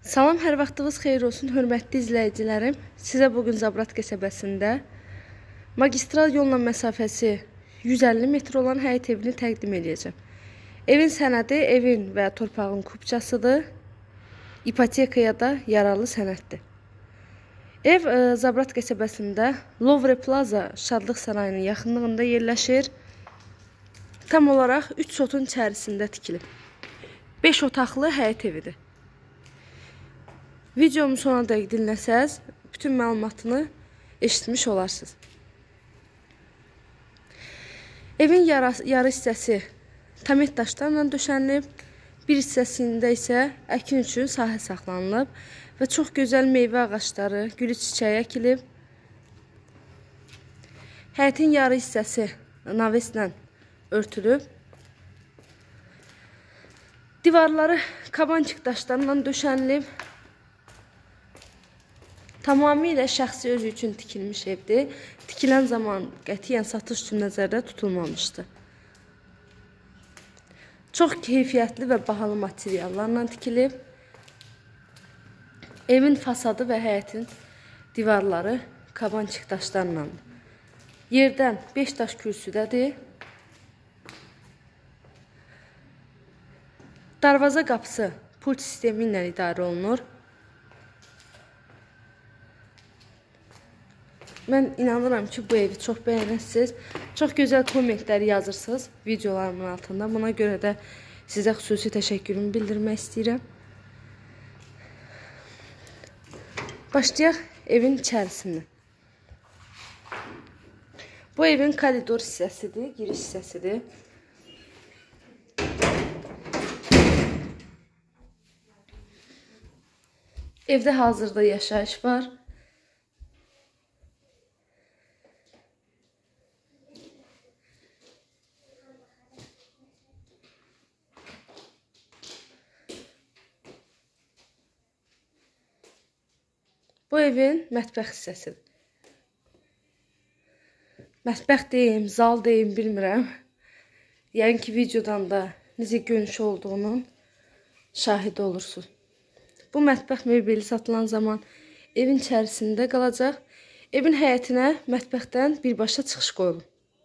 Salam, hər vaxtınız xeyir olsun, hörmətli izləyicilərim. Sizə bugün Zabrat qəsəbəsində magistral yolla məsafəsi 150 metr olan həyət evini təqdim edəcəm. Evin sənədi evin və torpağın kupçasıdır. İpotekaya da yararlı sənəddir. Ev Zabrat qəsəbəsində Lovre Plaza Şadlıq Sarayının yaxınlığında yerləşir. Tam olaraq 3 sotun içərisində tikilib. 5 otaqlı həyət evidir. Videomu sona dək dinləsəz, bütün məlumatını eşitmiş olarsınız. Evin yarı hissəsi tamet daşlarla döşənilib, bir hissəsində isə əkin üçün sahə saxlanılıb və çox gözəl meyvə ağacları, gülü çiçəyi əkilib. Həyətin yarı hissəsi naveslə örtülüb. Divarları kabançıq daşlarla döşənilib. Tamamilə şəxsi özü üçün tikilmiş evdir. Tikilən zaman qətiyyən satış üçün nəzərdə tutulmamışdı. Çox keyfiyyətli və bahalı materiallarla tikilib. Evin fasadı və həyətin divarları kabançıq daşlarla. Yerdən 5 daş kürsüdədir. Darvaza qapısı pult sistemi ilə idarə olunur. Mən inanıram ki, bu evi çox bəyənirsiniz. Çox gözəl kommentlər yazırsınız videolarımın altında. Buna görə də sizə xüsusi təşəkkürümü bildirmək istəyirəm. Başlayaq evin içərisindən. Bu evin koridor hissəsidir, giriş hissəsidir. Evdə hazırda yaşayış var. Bu evin mətbəx hissəsidir. Mətbəx deyim, zal deyim, bilmirəm. Yəni ki, videodan da necə görünüş olduğunun şahidi olursunuz. Bu mətbəx mebeli satılan zaman evin içərisində qalacaq. Evin həyətinə mətbəxdən birbaşa çıxış qoyulur.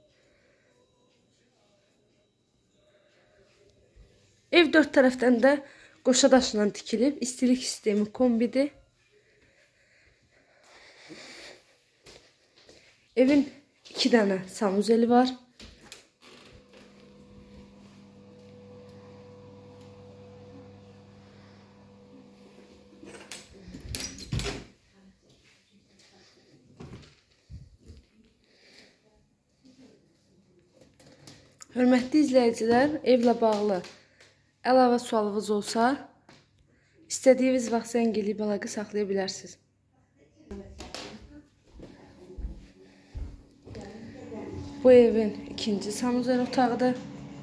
Ev 4 tərəfdən də qoşa daşla tikilib. İstilik sistemi kombidir. Evin 2 dənə sanuzeli var. Hörmətli izləyicilər, evlə bağlı əlavə sualınız olsa, istədiyiniz vaxt zəng edib əlaqə saxlaya bilərsiniz. Bu evin ikinci sanuzel otağıdır.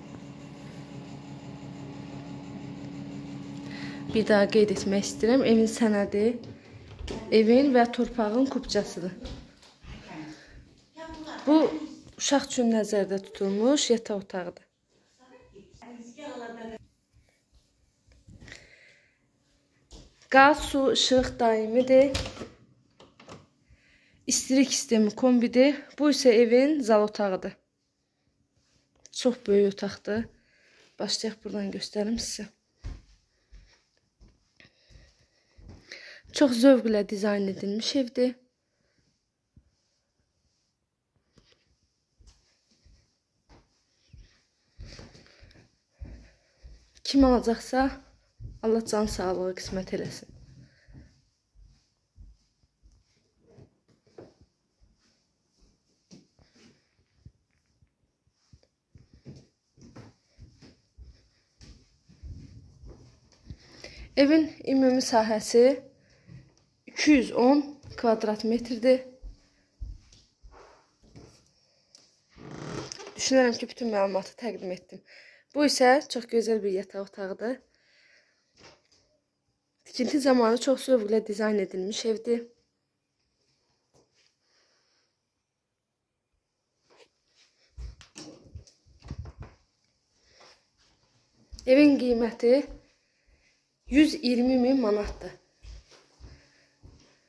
Bir daha qeyd etmək istəyirəm. Evin sənədi evin və torpağın kupçasıdır. Bu uşaq üçün nəzərdə tutulmuş yataq otağıdır. Qaz, su, işıq daimidir. İstilik sistemi kombidir. Bu isə evin zal otağıdır. Çox böyük otaqdır. Başlayaq buradan göstərim sizə. Çox zövqlə dizayn edilmiş evdir. Kim alacaqsa, Allah can sağlığı qismət eləsin. Evin ümumi sahəsi 210 kvadrat metrdir. Düşünürəm ki, bütün məlumatı təqdim etdim. Bu isə çox gözəl bir yataq otağıdır. Tikinti zamanı çox zövqlə dizayn edilmiş evdir. Evin qiyməti 120.000 manatdır.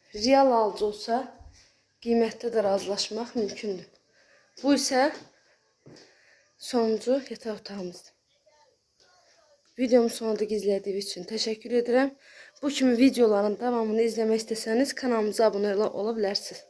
real alıcı olsa qiymətdə də razılaşmaq mümkündür. Bu isə sonuncu yataq otağımızdır. Videomu sonunda izlədiyiniz üçün təşəkkür edirəm. Bu kimi videoların davamını izləmək istəsəniz kanalımıza abunə ola bilərsiniz.